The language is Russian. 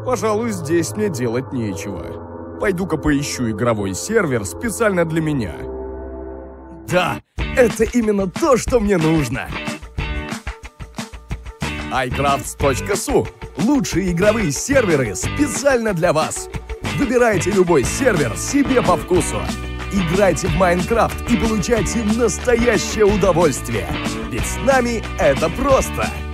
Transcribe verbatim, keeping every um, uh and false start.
Пожалуй, здесь мне делать нечего. Пойду-ка поищу игровой сервер специально для меня. Да, это именно то, что мне нужно. айкрафтс точка су – лучшие игровые серверы специально для вас. Выбирайте любой сервер себе по вкусу. Играйте в Майнкрафт и получайте настоящее удовольствие. Ведь с нами это просто.